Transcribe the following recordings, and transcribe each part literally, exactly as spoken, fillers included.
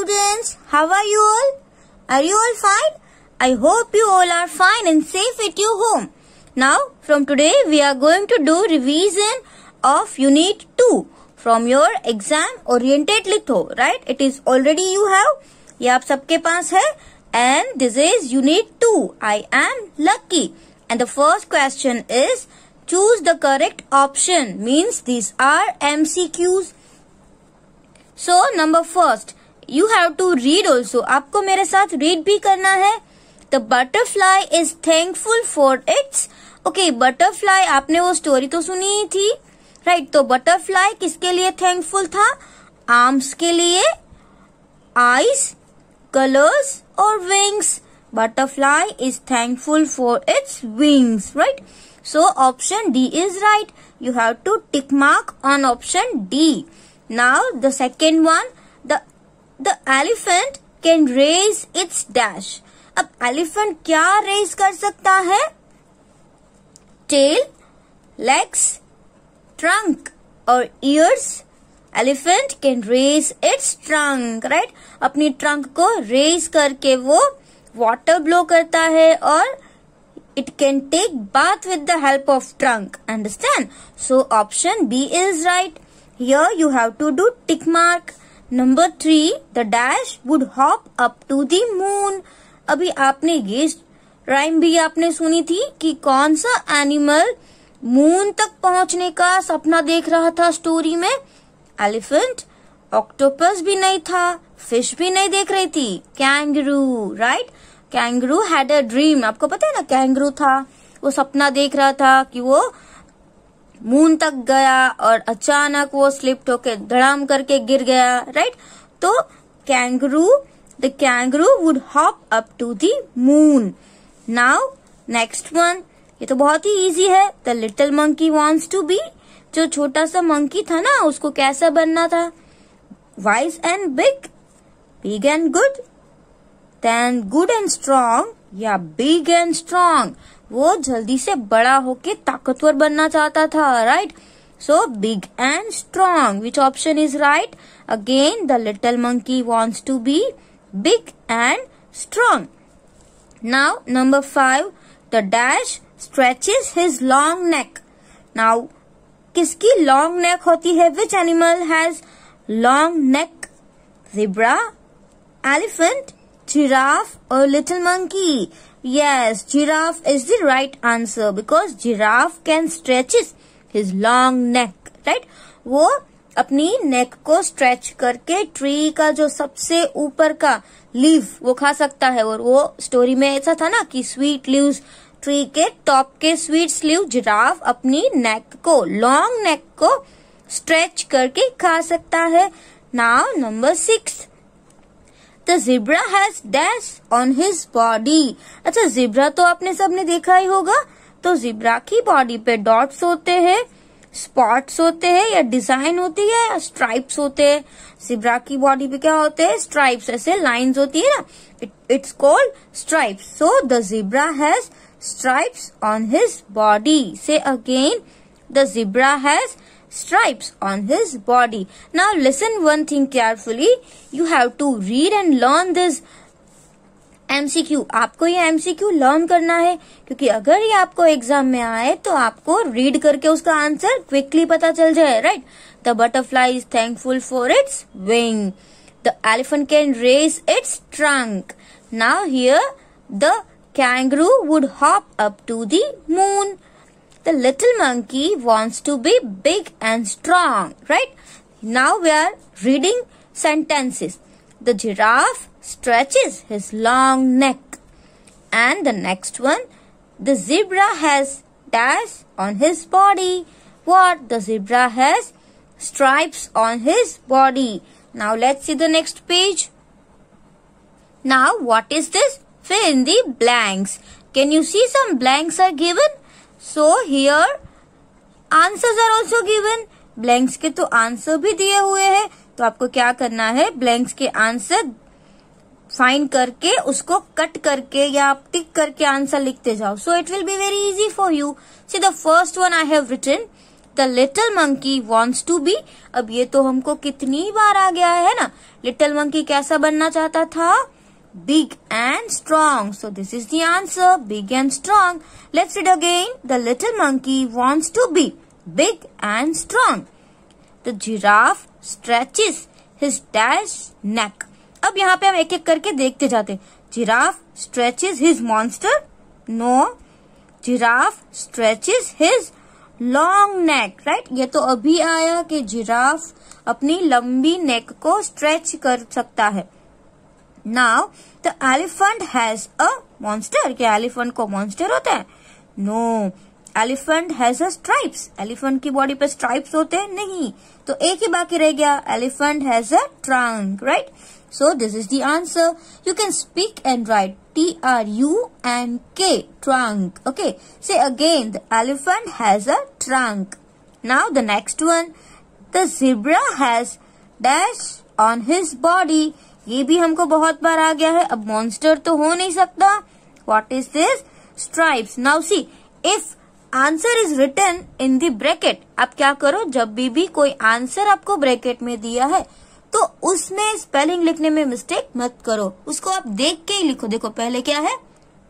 students, how are you all? Are you all fine? I hope you all are fine and safe at your home. Now, from today we are going to do revision of Unit two from your exam oriented litho, right? It is already you have. ये आप सबके पास है. And this is Unit two. I am lucky. And the first question is choose the correct option. Means these are M C Qs. So number first, you have to read also. आपको मेरे साथ read भी करना है. The butterfly is thankful for its. Okay, butterfly आपने वो story तो सुनी ही थी, right? तो butterfly किसके लिए thankful था? Arms के लिए, eyes, colors और wings. Butterfly is thankful for its wings, right? So option D is right. You have to tick mark on option D. Now the second one, the the elephant can raise its dash. अब elephant क्या raise कर सकता है? Tail, legs, trunk और ears. Elephant can raise its trunk, right? अपनी trunk को raise करके वो water blow करता है और it can take bath with the help of trunk. Understand? So option B is right. Here you have to do tick mark. Number three, the dash would hop up to the moon. अभी आपने ये rhyme भी आपने सुनी थी कि कौन सा एनिमल मून तक पहुंचने का सपना देख रहा था स्टोरी में? एलिफेंट. ऑक्टोपस भी नहीं था, फिश भी नहीं देख रही थी, kangaroo, right? Kangaroo had a dream. आपको पता है ना, कैंगरू था, वो सपना देख रहा था कि वो मून तक गया और अचानक वो स्लिप होके धड़ाम करके गिर गया, राइट? तो kangaroo, the kangaroo would hop up to the moon. Now next one, ये तो बहुत ही इजी है. The little monkey wants to be. जो छोटा सा मंकी था ना, उसको कैसा बनना था? Wise and big, big and good, then good and strong या बिग एंड स्ट्रॉन्ग. वो जल्दी से बड़ा होके ताकतवर बनना चाहता था, right? So big and strong. Which option is right? Again the little monkey wants to be big and strong. Now number five, the dash stretches his long neck. Now किसकी लॉन्ग नेक होती है? Which animal has long neck? Zebra, elephant, giraffe or little monkey? Yes, giraffe is the right answer because giraffe can stretches his long neck, right? वो अपनी neck को stretch करके tree का जो सबसे ऊपर का लीव वो खा सकता है. और वो स्टोरी में ऐसा था ना कि स्वीट लीव्स, ट्री के टॉप के स्वीट लीव जिराफ अपनी नेक को, लॉन्ग नेक को स्ट्रेच करके खा सकता है. Now number six, The zebra has dash on his body. अच्छा, zebra तो आपने सबने देखा ही होगा. तो zebra की बॉडी पे डॉट्स होते हैं, स्पॉट्स होते हैं या डिजाइन होती है या स्ट्राइप्स होते हैं. zebra की बॉडी पे क्या होते हैं? स्ट्राइप्स, ऐसे लाइंस होती है ना. It's called stripes. So the zebra has stripes on his body. Say again, the zebra has stripes on his body. Now listen one thing carefully. You have to read and learn this M C Q. आपको ये M C Q learn करना है क्योंकि अगर ये आपको exam में आए तो आपको रीड करके उसका आंसर क्विकली पता चल जाए, right? The butterfly is thankful for its wing. The elephant can raise its trunk. Now here the kangaroo would hop up to the moon. The little monkey wants to be big and strong, right? Now we are reading sentences. The giraffe stretches his long neck. And the next one, the zebra has dash on his body. What? The zebra has stripes on his body. Now let's see the next page. Now what is this? Fill in the blanks. Can you see some blanks are given? So here answers are also given. Blanks के तो answer भी दिए हुए हैं. तो आपको क्या करना है? ब्लैंक्स के आंसर फाइंड करके उसको कट करके या टिक करके आंसर लिखते जाओ. So it will be very easy for you. See the first one I have written. The little monkey wants to be. अब ये तो हमको कितनी बार आ गया है ना, लिटिल मंकी कैसा बनना चाहता था, big and strong. So this is the answer, big and strong. Let's read again, the little monkey wants to be big and strong. The giraffe stretches his dash neck. अब यहाँ पे हम एक एक करके देखते जाते। Giraffe stretches his monster, no. Giraffe stretches his long neck, right. ये तो अभी आया कि जिराफ अपनी लंबी नेक को स्ट्रेच कर सकता है। Now the elephant has a monster. क्या एलिफेंट को मॉन्स्टर होता है? No, elephant has a stripes. Elephant की बॉडी पे स्ट्राइप्स होते हैं? नहीं। तो एक ही बाकी रह गया, elephant has a trunk, right. So this is the answer. You can speak and write T R U N K, trunk. Okay. Say again, the elephant has a trunk. Now the next one, the zebra has dash on his body. ये भी हमको बहुत बार आ गया है। अब monster तो हो नहीं सकता। What is this? Stripes. Now see, if answer is written in the bracket, आप क्या करो, जब भी भी कोई आंसर आपको ब्रैकेट में दिया है तो उसमें स्पेलिंग लिखने में मिस्टेक मत करो, उसको आप देख के ही लिखो। देखो पहले क्या है,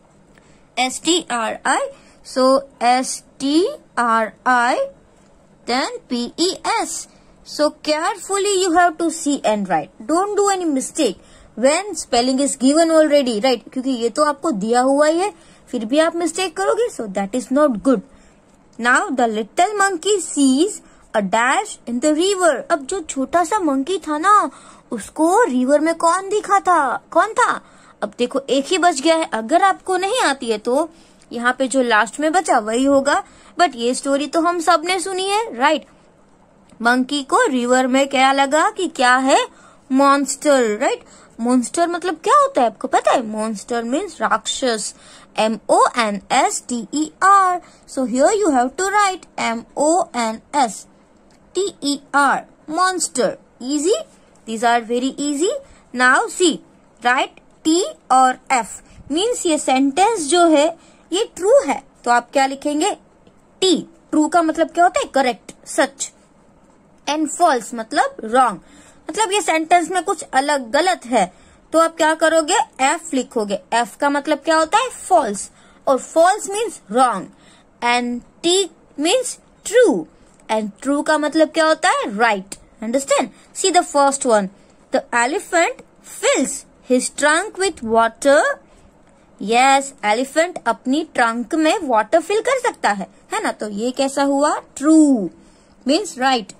S T R I, so S T R I, then P E S. So carefully you have to see and write, don't do any mistake when spelling is given already, right. क्योंकि ये तो आपको दिया हुआ ही है, फिर भी आप मिस्टेक करोगे, so that is not good. Now the little monkey sees a dash in the river. अब जो छोटा सा मंकी था ना, उसको रिवर में कौन दिखा था, कौन था? अब देखो एक ही बच गया है। अगर आपको नहीं आती है तो यहाँ पे जो लास्ट में बचा वही होगा, बट ये स्टोरी तो हम सब ने सुनी है, राइट। मंकी को रिवर में क्या लगा कि क्या है, मॉन्स्टर, राइट। मॉन्स्टर मतलब क्या होता है आपको पता है? मॉन्स्टर मीन्स राक्षस, M O N S T E R. So here you have to write M O N S T E R, monster. Easy. These are very easy. Now see, write T और F. Means ये sentence जो है ये true है, तो आप क्या लिखेंगे? T. True का मतलब क्या होता है? Correct, such. And false मतलब wrong. मतलब ये sentence में कुछ अलग गलत है, तो आप क्या करोगे? F लिखोगे. F का मतलब क्या होता है? False. और false means wrong. And T means true. And true का मतलब क्या होता है? Right. Understand? See the first one. The elephant fills his trunk with water. Yes, elephant अपनी trunk में water fill कर सकता है, है ना? तो ये कैसा हुआ? True. Means right.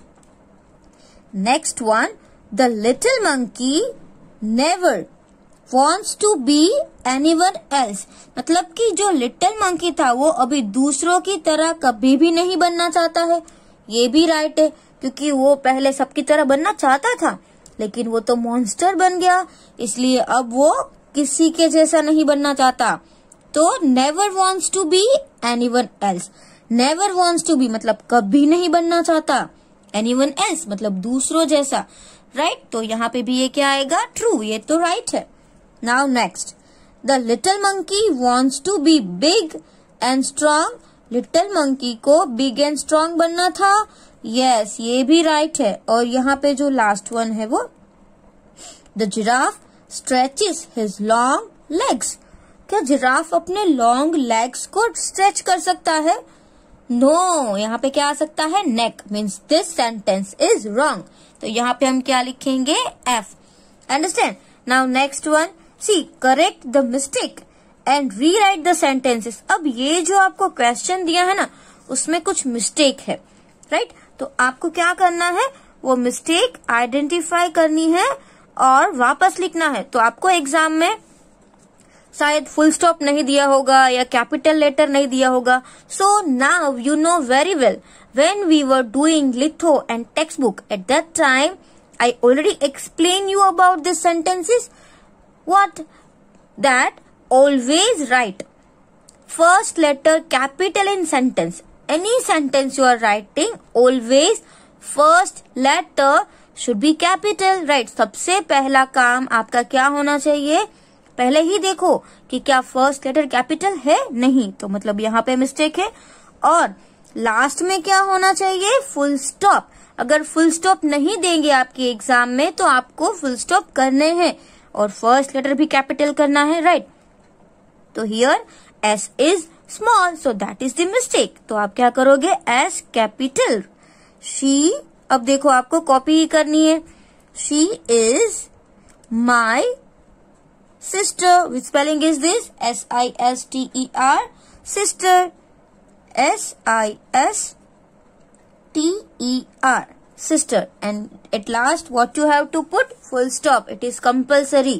Next one. The little monkey never wants to be anyone else. मतलब कि जो लिटिल मंकी था वो अभी दूसरों की तरह कभी भी नहीं बनना चाहता है। ये भी राइट है, क्योंकि वो पहले सबकी तरह बनना चाहता था, लेकिन वो तो मॉन्स्टर बन गया, इसलिए अब वो किसी के जैसा नहीं बनना चाहता। तो never wants to be anyone else. Never wants to be मतलब कभी नहीं बनना चाहता, एनीवन एल्स मतलब दूसरों जैसा, राइट right? तो यहाँ पे भी ये क्या आएगा? ट्रू। ये तो राइट right है। Now next, the little monkey wants to be big and strong. Little monkey को बिग एंड स्ट्रॉन्ग बनना था। यस yes, ये भी राइट right है। और यहाँ पे जो लास्ट वन है वो, the giraffe stretches his long legs. क्या जिराफ अपने लॉन्ग लेग्स को स्ट्रेच कर सकता है? नो no, यहाँ पे क्या आ सकता है? Neck. Means this sentence is wrong. तो यहाँ पे हम क्या लिखेंगे? F. Understand? Now next one, see correct the mistake and rewrite the sentences. अब ये जो आपको क्वेश्चन दिया है ना, उसमें कुछ मिस्टेक है, राइट right? तो आपको क्या करना है? वो मिस्टेक आइडेंटिफाई करनी है और वापस लिखना है। तो आपको एग्जाम में शायद फुल स्टॉप नहीं दिया होगा या कैपिटल लेटर नहीं दिया होगा। So now you know very well, when we were doing litho and textbook, at that time I already explained you about these sentences. What? That always write first letter capital in sentence. Any sentence you are writing, always first letter should be capital, right? सबसे पहला काम आपका क्या होना चाहिए? पहले ही देखो कि क्या फर्स्ट लेटर कैपिटल है, नहीं, तो मतलब यहाँ पे मिस्टेक है। और लास्ट में क्या होना चाहिए? Full stop. अगर फुल स्टॉप नहीं देंगे आपके एग्जाम में तो आपको फुल स्टॉप करने हैं और फर्स्ट लेटर भी कैपिटल करना है, राइट? तो here S is small, so that is the mistake. तो आप क्या करोगे? S capital. शी, अब देखो आपको कॉपी करनी है। She is my sister, which spelling is this? S I S T E R, sister, S I S T E R, sister. And at last what you have to put? Full stop. It is compulsory.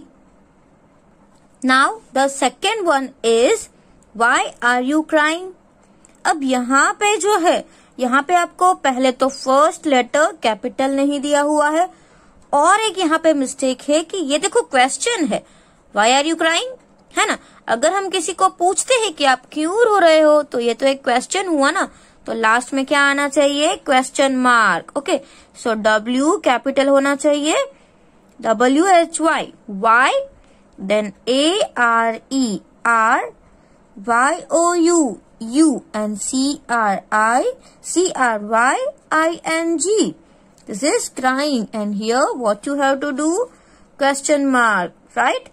Now the second one is why are you crying? अब यहाँ पे जो है, यहाँ पे आपको पहले तो फर्स्ट लेटर कैपिटल नहीं दिया हुआ है और एक यहाँ पे मिस्टेक है कि ये देखो क्वेश्चन है, why are you crying, है ना? अगर हम किसी को पूछते हैं कि आप क्यों रो रहे हो तो ये तो एक क्वेश्चन हुआ ना, तो लास्ट में क्या आना चाहिए? Question mark. Okay, so W capital होना चाहिए, W H Y, Y, then A R E R, Y O U, U, and C R I, C R Y I N G. This is crying, and here what you have to do? Question mark, right?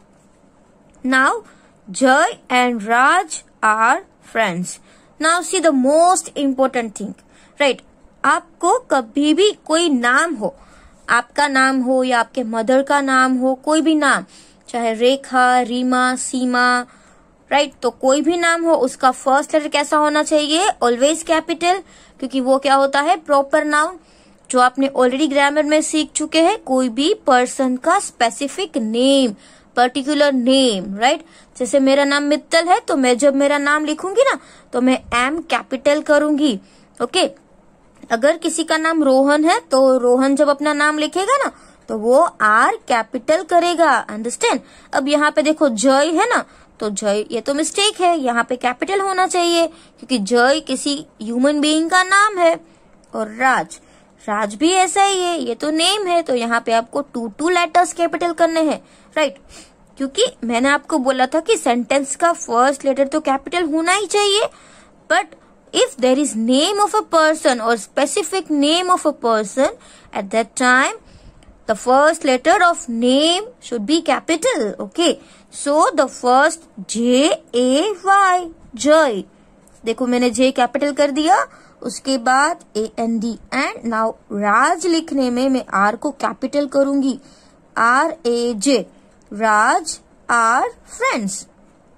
Now Jay and Raj are friends. Now see the most important thing, right? आपको कभी भी कोई नाम हो, आपका नाम हो या आपके मदर का नाम हो, कोई भी नाम, चाहे रेखा, रीमा, सीमा, राइट right? तो कोई भी नाम हो, उसका फर्स्ट लेटर कैसा होना चाहिए? ऑलवेज कैपिटल, क्योंकि वो क्या होता है? प्रॉपर नाउन, जो आपने ऑलरेडी ग्रामर में सीख चुके हैं। कोई भी पर्सन का specific name, particular name, right? जैसे मेरा नाम मित्तल है तो मैं जब मेरा नाम लिखूंगी ना तो मैं एम कैपिटल करूंगी, ओके? अगर किसी का नाम रोहन है तो रोहन जब अपना नाम लिखेगा ना तो वो आर कैपिटल करेगा, अंडरस्टैंड? अब यहाँ पे देखो जय है ना, तो जय ये तो मिस्टेक है, यहाँ पे कैपिटल होना चाहिए क्योंकि जय किसी ह्यूमन बीइंग का नाम है। और राज, राज भी ऐसा ही है, ये तो नेम है, तो यहाँ पे आपको टू टू लेटर्स कैपिटल करने हैं, राइट? क्योंकि मैंने आपको बोला था कि सेंटेंस का फर्स्ट लेटर तो कैपिटल होना ही चाहिए, but if there is name of a person or specific name of a person, at that time the first letter of name should be capital, okay? So the first J A Y, Jay, देखो मैंने J capital कर दिया, उसके बाद A N D, and now Raj लिखने में मैं R को कैपिटल करूंगी, R A J, Raj are friends,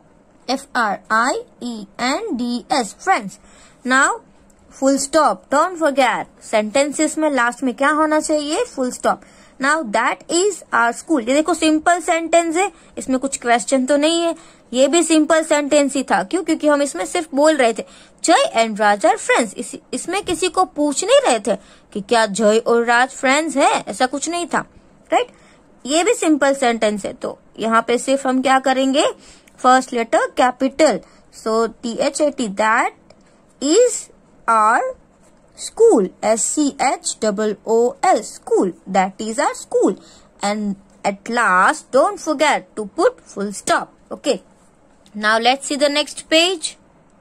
F R I E N D S, friends. Now full stop, don't forget, sentences में लास्ट में क्या होना चाहिए? Full stop. Now that is our school. ये देखो सिंपल सेंटेंस है, इसमें कुछ क्वेश्चन तो नहीं है, ये भी सिंपल सेंटेंस ही था. क्यों? क्योंकि हम इसमें सिर्फ बोल रहे थे जय एंड राज आर फ्रेंड्स. इस, इसमें किसी को पूछ नहीं रहे थे कि क्या जय और राज फ्रेंड्स है, ऐसा कुछ नहीं था, राइट? ये भी सिंपल सेंटेंस है, तो यहाँ पे सिर्फ हम क्या करेंगे? First letter capital, so T H A T, that is our school, S C H O O L, school, that is our school. And at last don't forget to put full stop, okay? Now let's see the next page.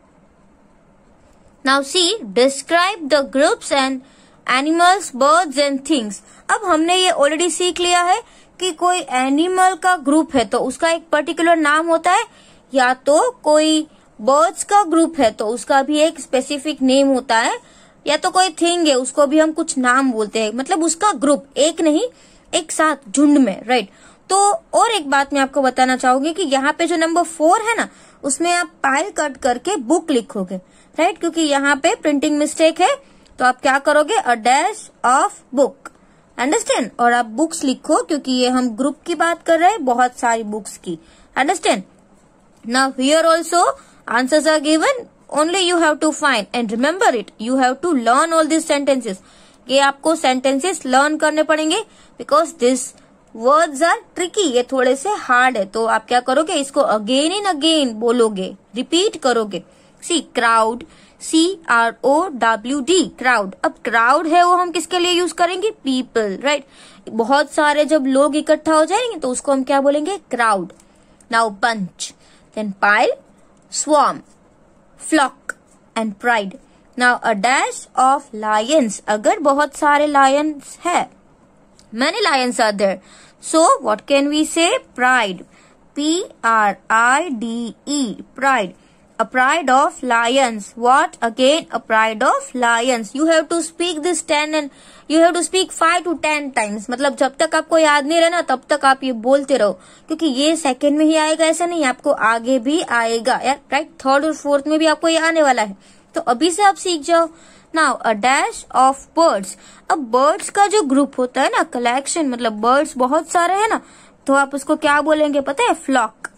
Now see, describe the groups and animals, birds and things. अब हमने ये already सीख लिया है कि कोई animal का group है तो उसका एक पर्टिकुलर नाम होता है, या तो कोई बर्ड्स का ग्रुप है तो उसका भी एक स्पेसिफिक नेम होता है, या तो कोई थिंग है उसको भी हम कुछ नाम बोलते हैं, मतलब उसका ग्रुप, एक नहीं एक साथ झुंड में, राइट? तो और एक बात मैं आपको बताना चाहूंगी कि यहाँ पे जो नंबर फोर है ना, उसमें आप पायल कट करके बुक लिखोगे, राइट? क्योंकि यहाँ पे प्रिंटिंग मिस्टेक है, तो आप क्या करोगे? A dash of book, understand? और आप बुक्स लिखो क्योंकि ये हम ग्रुप की बात कर रहे हैं, बहुत सारी बुक्स की, understand? Now here also answers are given, only you have to find and remember it, you have to learn all these sentences. ये आपको sentences learn करने पड़ेंगे because these words are tricky, ये थोड़े से hard है, तो आप क्या करोगे? इसको again and again बोलोगे, repeat करोगे. See, crowd, C R O W D, crowd. अब crowd है वो हम किसके लिए यूज करेंगे? people, right? बहुत सारे जब लोग इकट्ठा हो जाएंगे तो उसको हम क्या बोलेंगे? crowd. Now bunch, then pile, swarm, flock and pride. Now a dash of lions, अगर बहुत सारे लायंस है, many lions are there, so what can we say? Pride, P R I D E, pride, a pride of lions. What again? A pride of lions. You have to speak this ten and you have to speak five to ten times. मतलब जब तक आपको याद नहीं रहना तब तक आप ये बोलते रहो, क्योंकि ये सेकंड में ही आएगा ऐसा नहीं, आपको आगे भी आएगा यार, राइट? थर्ड और फोर्थ में भी आपको ये आने वाला है, तो अभी से आप सीख जाओ. Now a dash of birds. अब बर्ड्स का जो ग्रुप होता है ना, कलेक्शन, मतलब बर्ड्स बहुत सारे है ना, तो आप उसको क्या बोलेंगे पता है? Flock,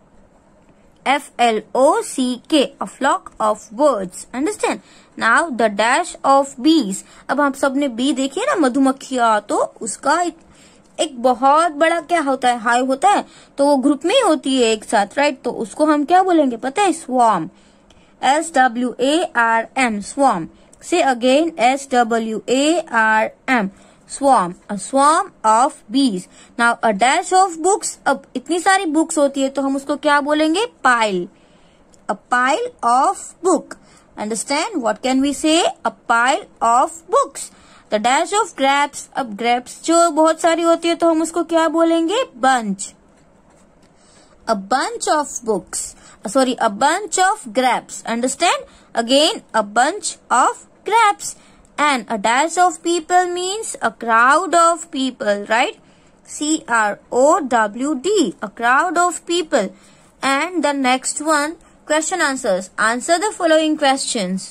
F L O C K, a flock of birds. Understand? Now the dash of bees. अब हम सब ने बी देखी है ना, मधुमक्खियां, तो उसका एक, एक बहुत बड़ा क्या होता है? हाइव होता है, तो वो ग्रुप में ही होती है एक साथ, राइट? तो उसको हम क्या बोलेंगे पता है? Swarm, S W A R M, swarm. Say again, S W A R M, swarm, a swarm of bees. Now a dash of books. अब इतनी सारी बुक्स होती है तो हम उसको क्या बोलेंगे? Pile, a pile of book. Understand? What can we say? A pile of books. The dash of grapes. अब grapes जो बहुत सारी होती है तो हम उसको क्या बोलेंगे? Bunch, a bunch of books. Sorry, a bunch of grapes. Understand? Again, a bunch of grapes. And a dash of people means a crowd of people, right? C R O W D, a crowd of people. And the next one, question answers. Answer the following questions.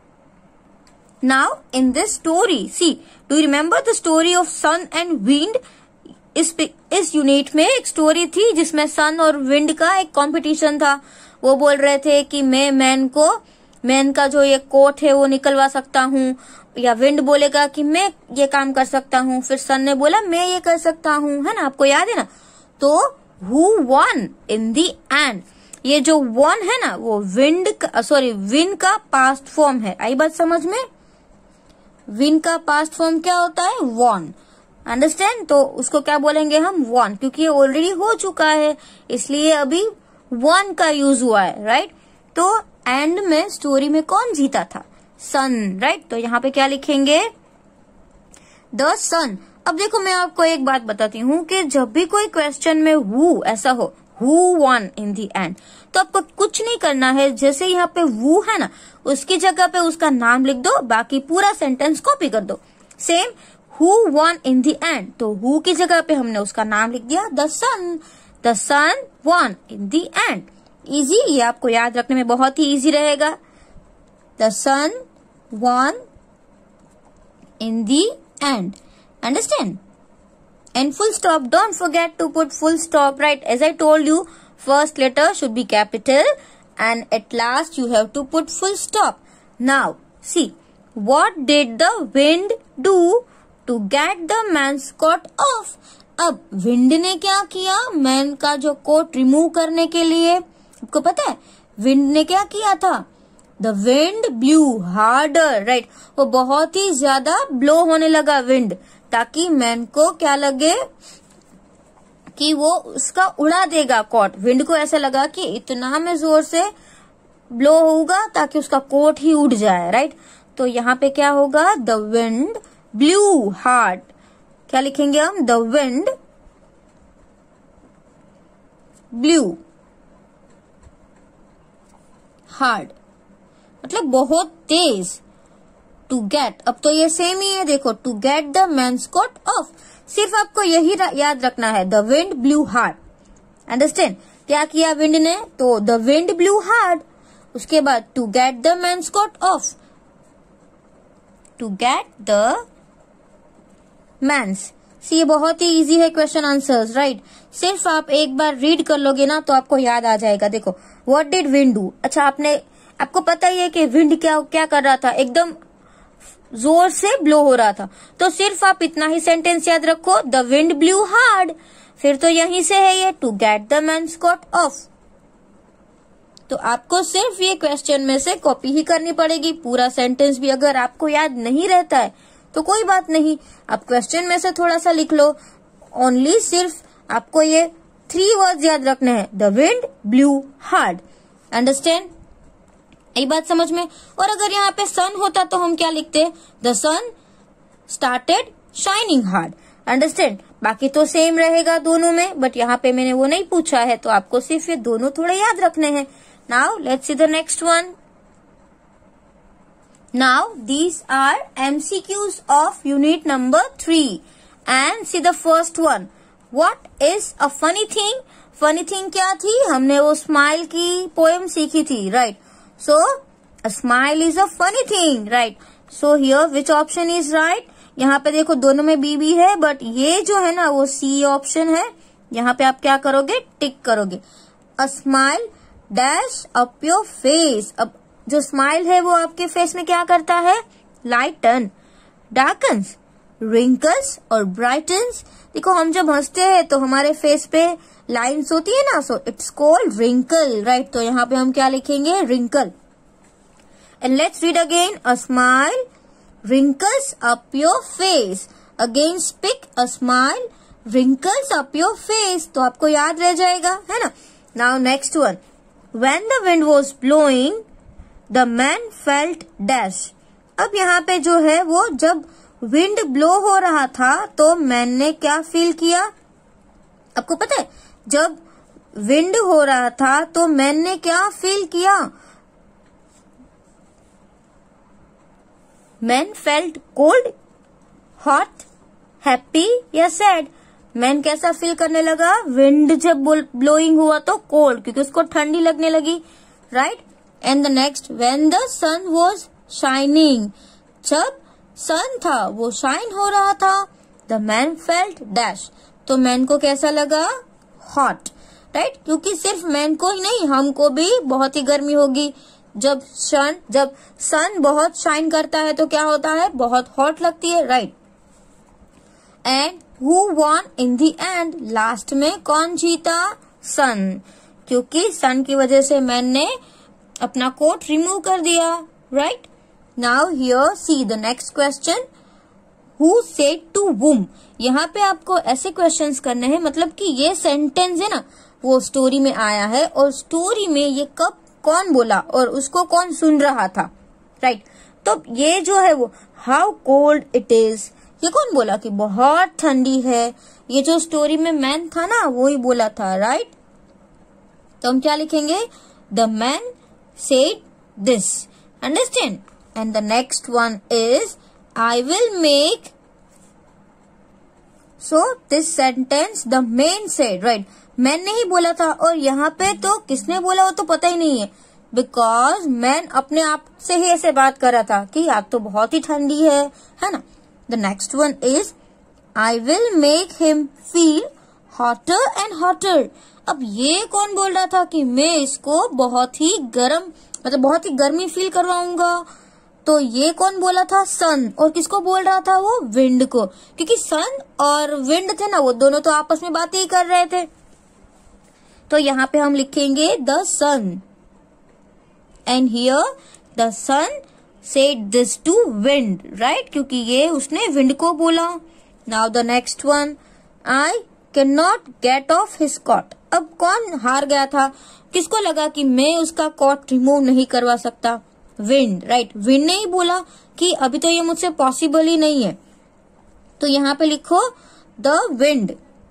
Now, in this story, see, do you remember the story of sun and wind? इस इस unit में एक story थी जिसमें सन और wind का एक competition था. वो बोल रहे थे कि मैं मैन को मैन का जो ये कोट है वो निकलवा सकता हूँ, या विंड बोलेगा कि मैं ये काम कर सकता हूँ, फिर सन ने बोला मैं ये कर सकता हूँ, है ना? आपको याद है ना? तो who won in the end, ये जो वन है ना वो विंड का सॉरी विन का पास्ट फॉर्म है. आई बात समझ में? विन का पास्ट फॉर्म क्या होता है? वन. अंडरस्टैंड? तो उसको क्या बोलेंगे हम? वन, क्योंकि ये ऑलरेडी हो चुका है इसलिए अभी वन का यूज हुआ है, राइट? तो एंड में स्टोरी में कौन जीता था? Sun, right? तो यहाँ पे क्या लिखेंगे? The sun. अब देखो मैं आपको एक बात बताती हूँ कि जब भी कोई क्वेश्चन में हु ऐसा हो, who won in the end, तो आपको कुछ नहीं करना है. जैसे यहाँ पे वू है ना, उसकी जगह पे उसका नाम लिख दो, बाकी पूरा सेंटेंस कॉपी कर दो. Same who won in the end, तो हु की जगह पे हमने उसका नाम लिख दिया, the sun. The sun won in the end. Easy, ये आपको याद रखने में बहुत ही इजी रहेगा. The sun won in the end. Understand? And full stop. Don't forget to put full stop, right? As I told you, first letter should be capital and at last you have to put full stop. Now, see, what did the wind do to get the man's coat off? अब wind ने क्या किया man का जो coat remove करने के लिए? आपको पता है विंड ने क्या किया था? The wind blew harder, right? वो बहुत ही ज्यादा ब्लो होने लगा विंड, ताकि मैन को क्या लगे कि वो उसका उड़ा देगा कोट. विंड को ऐसा लगा कि इतना में जोर से ब्लो होगा ताकि उसका कोट ही उड़ जाए, राइट? तो यहाँ पे क्या होगा? The wind blew hard. क्या लिखेंगे हम? द विंड ब्लू हार्ड, मतलब बहुत तेज. टू गेट, अब तो ये सेम ही है, देखो, to get the man's coat off. सिर्फ आपको यही याद रखना है, the wind blew hard. Understand? क्या किया विंड ने? तो द विंड ब्लू हार्ड. उसके बाद to get the man's coat off, to get the man's. See, ये बहुत ही इजी है क्वेश्चन आंसर्स, राइट? सिर्फ आप एक बार रीड कर लोगे ना तो आपको याद आ जाएगा. देखो, व्हाट डिड विंड डू. अच्छा, आपने आपको पता ही है कि विंड क्या क्या कर रहा था? एकदम जोर से ब्लो हो रहा था. तो सिर्फ आप इतना ही सेंटेंस याद रखो, द विंड ब्लू हार्ड. फिर तो यहीं से है ये, to get the man's coat off. तो आपको सिर्फ ये क्वेश्चन में से कॉपी ही करनी पड़ेगी. पूरा सेंटेंस भी अगर आपको याद नहीं रहता है तो कोई बात नहीं, आप क्वेश्चन में से थोड़ा सा लिख लो. ओनली सिर्फ आपको ये थ्री वर्ड्स याद रखने हैं, the wind blew hard. Understand? यही बात समझ में। और अगर यहाँ पे सन होता तो हम क्या लिखते, the sun started shining hard. Understand. बाकी तो सेम रहेगा दोनों में, बट यहाँ पे मैंने वो नहीं पूछा है, तो आपको सिर्फ ये दोनों थोड़े याद रखने हैं। Now let's see the next one. Now these are MCQs of unit number three and see the first one. What is a funny thing? Funny thing क्या थी? हमने वो स्माइल की पोएम सीखी थी, right. So a smile is a funny thing, right. So here which option is right? यहाँ पे देखो दोनों में बी भी है, बट ये जो है ना वो सी ऑप्शन है। यहाँ पे आप क्या करोगे, टिक करोगे। A smile dash up your face. अब जो स्माइल है वो आपके फेस में क्या करता है, लाइटन, डार्कन्स, रिंकल्स और ब्राइटन्स। देखो हम जब हंसते हैं तो हमारे फेस पे लाइन्स होती है ना, so it's called wrinkle, right. तो यहाँ पे हम क्या लिखेंगे, wrinkle. And let's read again. A smile wrinkles up your face. Again speak. A smile wrinkles up your face. तो आपको याद रह जाएगा, है ना। Now next one. When the wind was blowing, the man felt dash. अब यहाँ पे जो है वो जब विंड ब्लो हो रहा था तो मैन ने क्या फील किया? आपको पता है जब विंड हो रहा था तो मैन ने क्या फील किया? Man felt cold, hot, happy या सैड? मैन कैसा फील करने लगा? विंड जब ब्लोइंग हुआ तो कोल्ड, क्योंकि उसको ठंडी लगने लगी, right. And the next, when the sun was shining, जब सन था वो शाइन हो रहा था, द मैन फेल्ट डैश, तो मैन को कैसा लगा? Hot, right. क्योंकि सिर्फ मैन को ही नहीं, हमको भी बहुत ही गर्मी होगी। जब सन जब सन बहुत शाइन करता है तो क्या होता है? बहुत हॉट लगती है, right. And who won in the end? Last में कौन जीता? सन, क्योंकि सन की वजह से मैन ने अपना कोट रिमूव कर दिया, right. Now here see the next question. Who said to whom? यहाँ पे आपको ऐसे क्वेश्चंस करने हैं, मतलब कि ये सेंटेंस है ना वो स्टोरी में आया है, और स्टोरी में ये कब कौन बोला और उसको कौन सुन रहा था, राइट। तो ये जो है वो हाउ कोल्ड इट इज, ये कौन बोला कि बहुत ठंडी है? ये जो स्टोरी में मैन था ना वो ही बोला था, राइट। तो हम क्या लिखेंगे? The man said this, understand. And the next one is I will make, so this sentence the man said, right. Man ने ही बोला था, और यहाँ पे तो किसने बोला वो तो पता ही नहीं है, बिकॉज मैन अपने आप से ही ऐसे बात कर रहा था कि आज तो बहुत ही ठंडी है, है ना। The next one is I will make him feel hotter and hotter. अब ये कौन बोल रहा था कि मैं इसको बहुत ही गर्म, मतलब बहुत ही गर्मी फील करवाऊंगा? तो ये कौन बोला था? सन। और किसको बोल रहा था वो? विंड को, क्योंकि सन और विंड थे ना वो दोनों तो आपस में बातें ही कर रहे थे। तो यहाँ पे हम लिखेंगे the sun, and here the sun said this to wind, right, क्योंकि ये उसने विंड को बोला। Now the next one, I can not get off his coat. अब कौन हार गया था? किसको लगा कि मैं उसका कॉट रिमूव नहीं करवा सकता? Wind, right. विंड ने ही बोला कि अभी तो ये मुझसे पॉसिबल ही नहीं है। तो यहाँ पे लिखो the wind,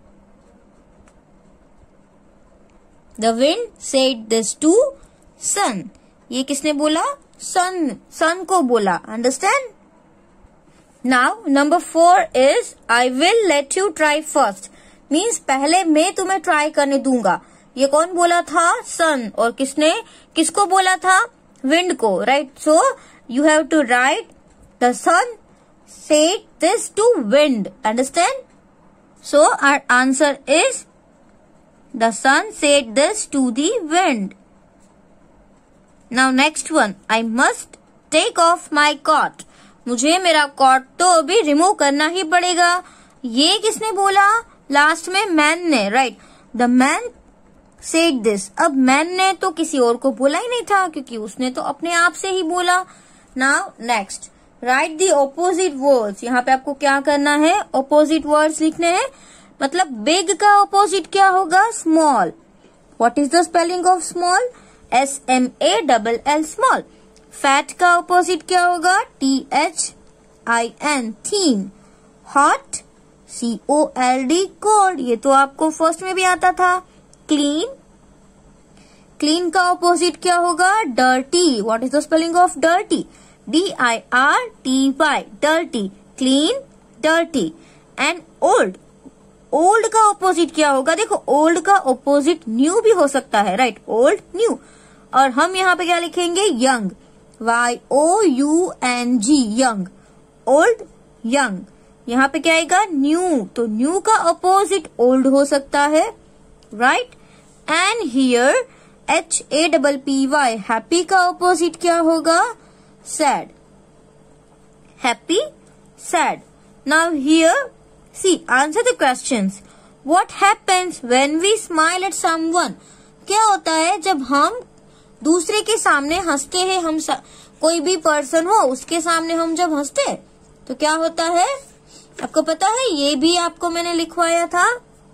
the wind said this to sun. ये किसने बोला? सन, सन को बोला, understand. Now number four is I will let you try first, means पहले मैं तुम्हें ट्राई करने दूंगा। ये कौन बोला था? सन। और किसने किसको बोला था? विंड को, right. So you have to write the sun said this to wind, understand. So our answer is the sun said this to the wind. Now next one, I must take off my coat. मुझे मेरा coat तो अभी remove करना ही पड़ेगा। ये किसने बोला? Last में मैन ने, right. The man said this. अब मैन ने तो किसी और को बोला ही नहीं था, क्योंकि उसने तो अपने आप से ही बोला। Now next, write the opposite words. यहाँ पे आपको क्या करना है? ऑपोजिट वर्ड्स लिखने हैं। मतलब बिग का ऑपोजिट क्या होगा? Small. What is the spelling of small? S M A double L, small. Fat का ऑपोजिट क्या होगा? T H I N, thin. Hot, C O L D, cold, ये तो आपको फर्स्ट में भी आता था। क्लीन, क्लीन का ऑपोजिट क्या होगा? Dirty. What is the spelling of dirty? D I R T Y, dirty, clean, dirty. And old, old का ऑपोजिट क्या होगा? देखो ओल्ड का ऑपोजिट न्यू भी हो सकता है, राइट, ओल्ड, न्यू। और हम यहाँ पे क्या लिखेंगे? Young, Y O U N G, young, old, young. यहाँ पे क्या आएगा? न्यू, तो न्यू का ऑपोजिट ओल्ड हो सकता है, right. And here H A double P Y, happy का ऑपोजिट क्या होगा? Sad, happy, sad. Now here see, answer the questions. What happens when we smile at someone? क्या होता है जब हम दूसरे के सामने हंसते हैं? हम सा, कोई भी पर्सन हो उसके सामने हम जब हंसते हैं तो क्या होता है? आपको पता है, ये भी आपको मैंने लिखवाया था।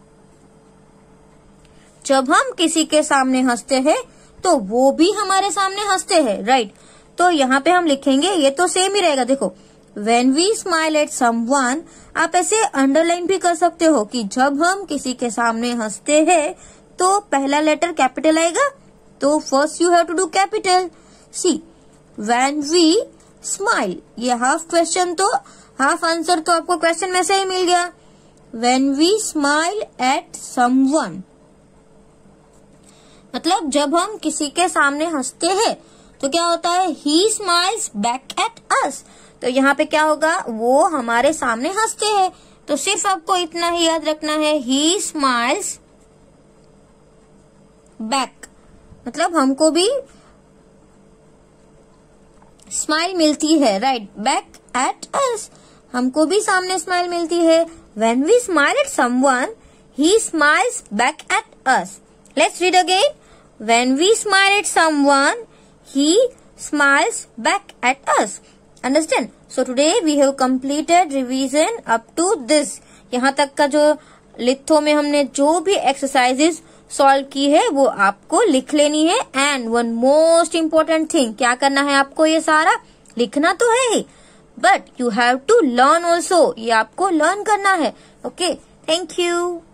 जब हम किसी के सामने हंसते हैं तो वो भी हमारे सामने हंसते हैं, राइट। तो यहाँ पे हम लिखेंगे, ये तो सेम ही रहेगा। देखो, When we smile at someone, आप ऐसे अंडरलाइन भी कर सकते हो कि जब हम किसी के सामने हंसते हैं तो पहला लेटर कैपिटल आएगा, तो first you have to do capital. See, when we smile, ये हाफ क्वेश्चन तो हाफ आंसर तो आपको क्वेश्चन में से ही मिल गया। When we smile at someone, मतलब जब हम किसी के सामने हंसते हैं तो क्या होता है? He smiles back at us, तो यहाँ पे क्या होगा? वो हमारे सामने हंसते हैं। तो सिर्फ आपको इतना ही याद रखना है, ही स्माइल्स बैक, मतलब हमको भी स्माइल मिलती है, राइट, बैक एट अस, हमको भी सामने स्माइल मिलती है। When we smile at someone, he smiles back at us. Let's read again. When we smile at someone, he smiles back at us. Understand? So today we have completed revision up to this. यहाँ तक का जो litho में हमने जो भी exercises solve की है वो आपको लिख लेनी है। And one most important thing, क्या करना है आपको? ये सारा लिखना तो है ही, but you have to learn also, ये आपको लर्न करना है। Okay, thank you.